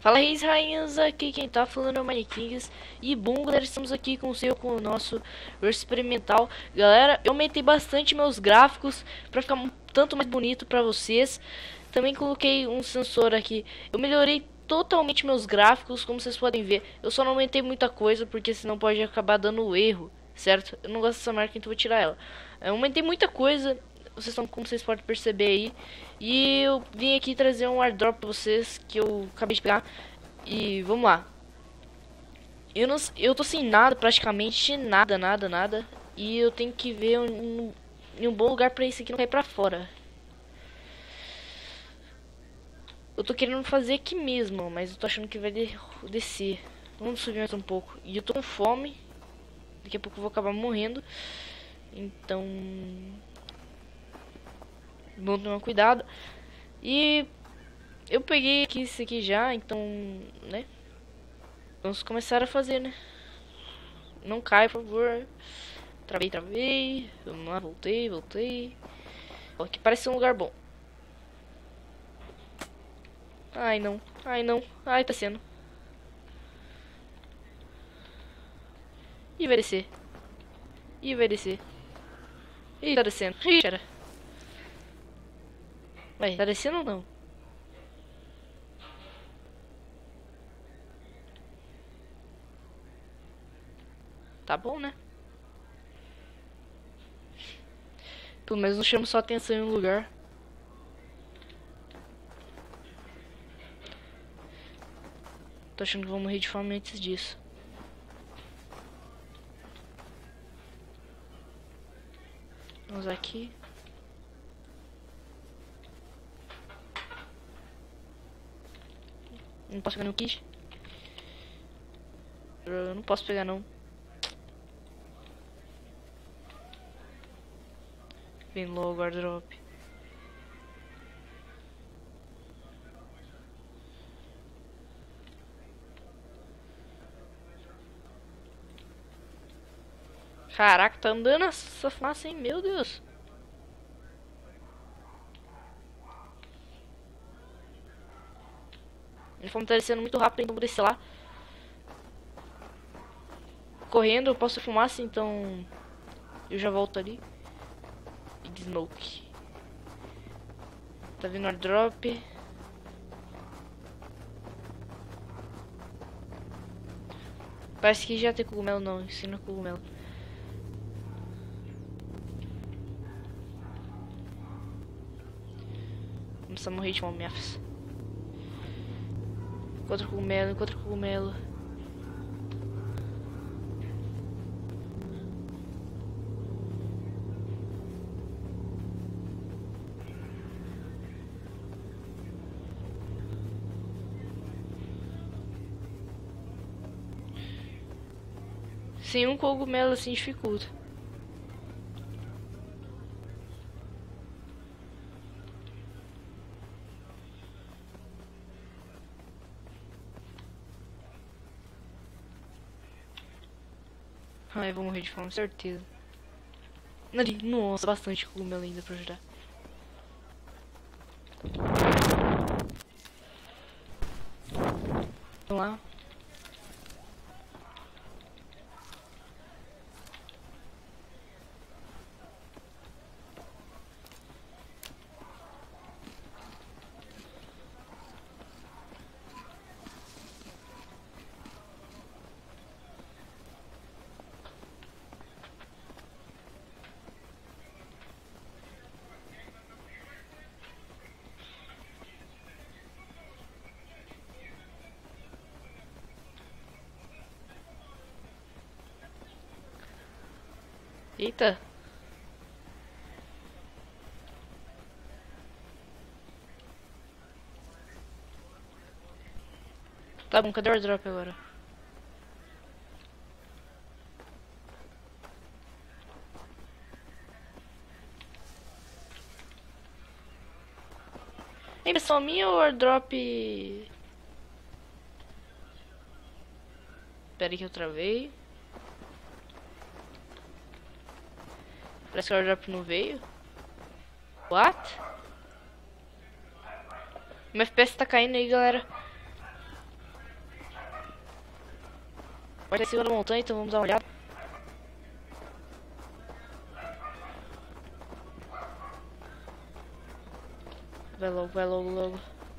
Fala reis rainhas, aqui quem tá falando é o Maniquinhos. E bom galera, estamos aqui com o nosso verso experimental. Galera, eu aumentei bastante meus gráficos pra ficar um tanto mais bonito pra vocês. Também coloquei um sensor aqui. Eu melhorei totalmente meus gráficos, como vocês podem ver. Eu só não aumentei muita coisa porque senão pode acabar dando erro, certo? Eu não gosto dessa marca, então vou tirar ela. Eu aumentei muita coisa, como vocês podem perceber aí. E eu vim aqui trazer um airdrop pra vocês que eu acabei de pegar. E vamos lá. Eu tô sem nada, praticamente nada. E eu tenho que ver um bom lugar pra isso aqui não cair pra fora. Eu tô querendo fazer aqui mesmo, mas eu tô achando que vai descer. Vamos subir mais um pouco. E eu tô com fome. Daqui a pouco eu vou acabar morrendo. Então... vamos tomar cuidado. E... eu peguei aqui isso aqui já, então... né? Vamos começar a fazer, né? Não cai, por favor. Travei. Vamos lá, voltei. Ó, aqui parece um lugar bom. Ai, não. Ai, tá sendo. Ih, vai descer. Ih, tá descendo. Ih, cara. Vai, tá descendo ou não? Tá bom, né? Pelo menos não chama só atenção em um lugar. Tô achando que vou morrer de fome antes disso. Vamos aqui. Não posso pegar no kit. Eu não posso pegar não. Vem logo, airdrop. Caraca, tá andando essa fumaça, hein? Meu Deus. A fome tá descendo muito rápido, então vou descer lá. Correndo, eu posso fumaça, então... eu já volto ali. Big Smoke. Tá vindo airdrop. Parece que já tem cogumelo, não. Ensina cogumelo. Vamos morrer de fome, afs. Encontra cogumelo. Sem um cogumelo assim dificulta. Ai, vou morrer de fome, certeza. Ali, nossa, bastante cogumelo ainda pra ajudar. Vamos lá. Eita. Tá bom, cadê o airdrop agora? É impressão minha ou o airdrop... Espera aí que eu travei. Parece que o airdrop não veio. What? Meu FPS tá caindo aí, galera. Vai estar em cima da montanha, então vamos dar uma olhada. Vai logo, vai logo, logo.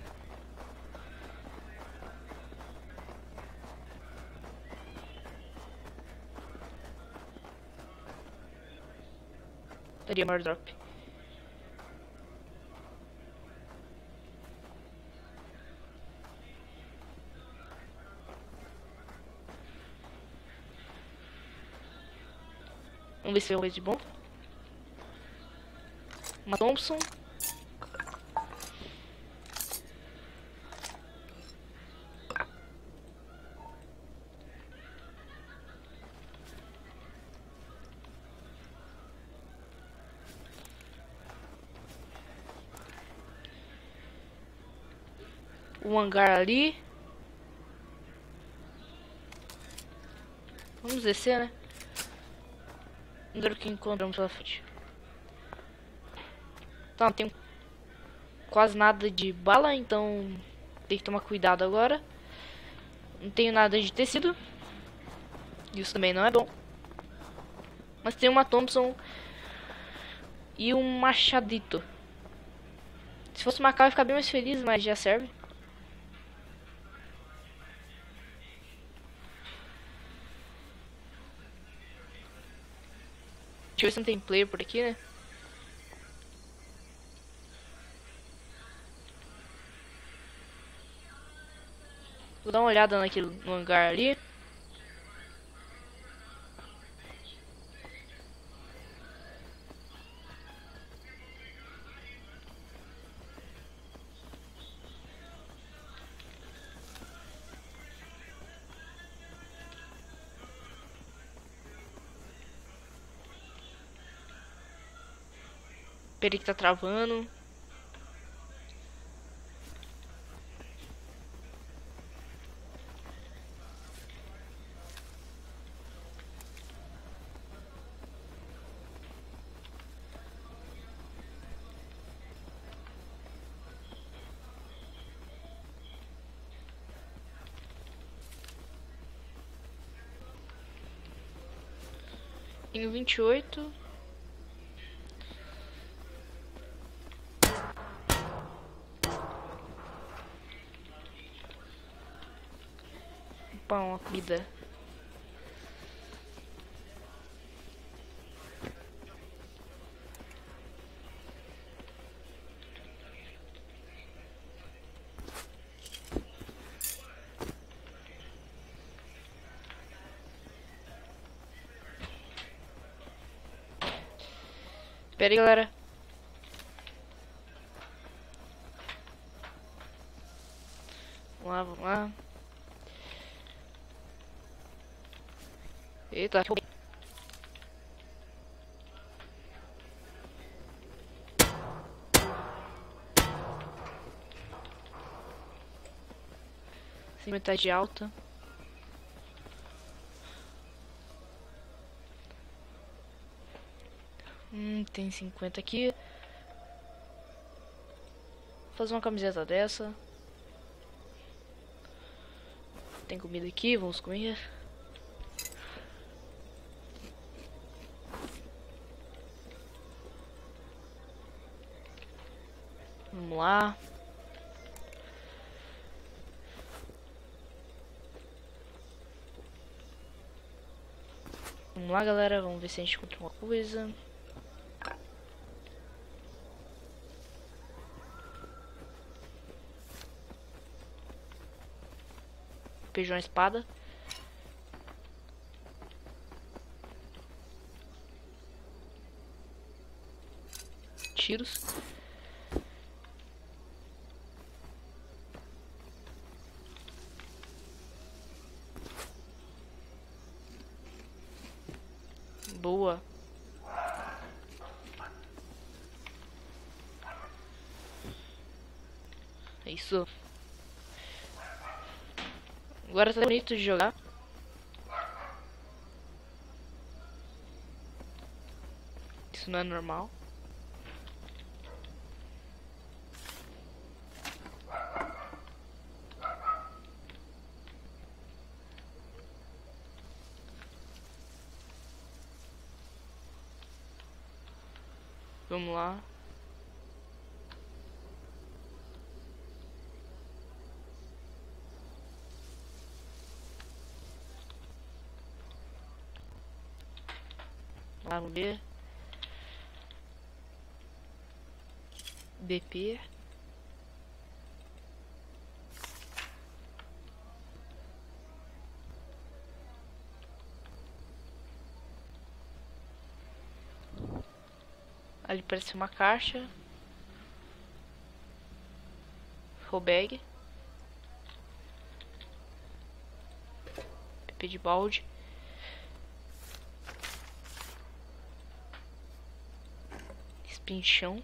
Daria maior drop. Vamos ver se é uma coisa de bom. Uma Thompson. Um hangar ali. Vamos descer, né? Vamos ver o que encontramos pela frente. Tá, não tem quase nada de bala, então tem que tomar cuidado agora. Não tenho nada de tecido. Isso também não é bom. Mas tem uma Thompson e um machadito. Se fosse uma AK eu ia ficar bem mais feliz, mas já serve. Deixa eu ver se não tem player por aqui, né? Vou dar uma olhada no hangar ali. Peraí que tá travando. Tenho 28. Opa, uma comida. Pera aí, galera. Vamos lá, vamos lá. Eita, sem metade alta. Tem 50 aqui. Vou fazer uma camiseta dessa. Tem comida aqui, vamos comer. Vamos lá. Vamos lá, galera. Vamos ver se a gente encontra uma coisa. Feijão espada. Tiros. Boa. É isso. Agora tá bonito de jogar. Isso não é normal. Vamos lá. Vamos ver. BP. Ali parece uma caixa. Robag. PP de balde. Espinchão.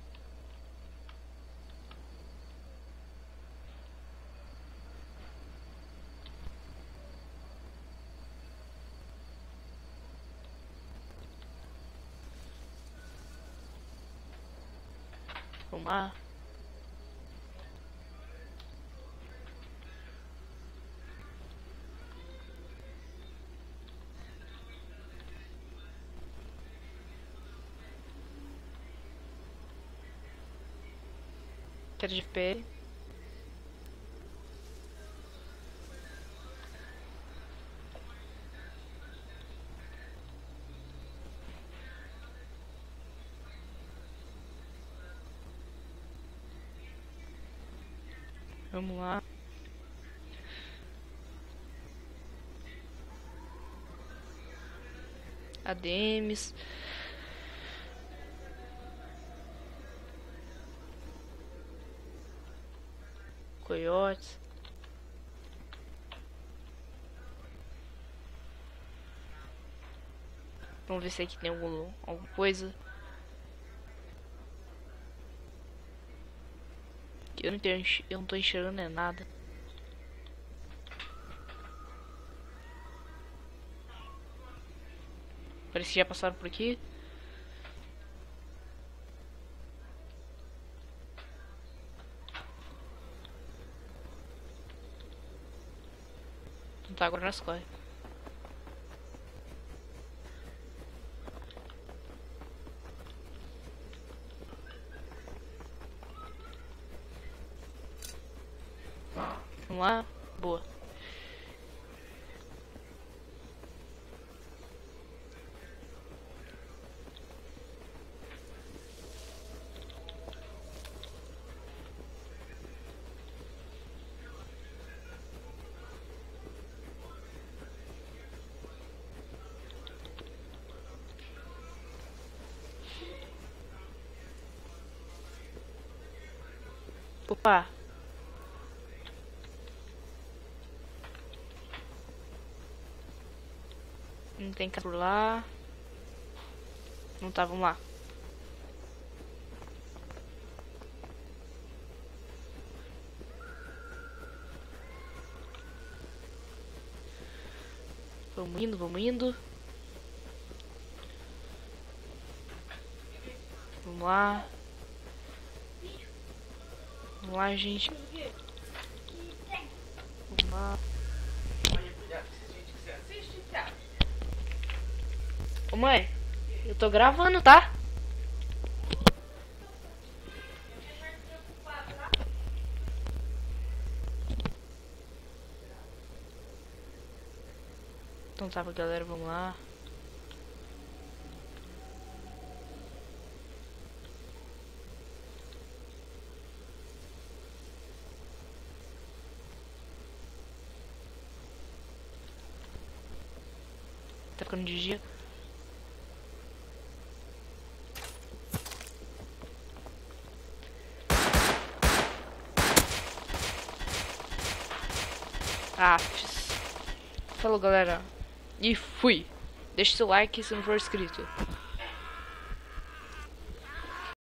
Vamos lá. Quero de pé. Vamos lá. ADMs. Coiotes. Vamos ver se aqui tem alguma coisa. Eu não tô enxergando é nada. Parece que já passaram por aqui. Não tá, agora nós corre. Vamos lá. Boa. Opa. Não tem casa por lá. Não tá, vamos lá. Vamos indo, vamos indo. Vamos lá. Vamos lá, gente. Vamos lá. Ô mãe, eu tô gravando, tá? Então tá, galera, vamos lá. Tá ficando de dia. Falou, galera. E fui. Deixa seu like se não for inscrito.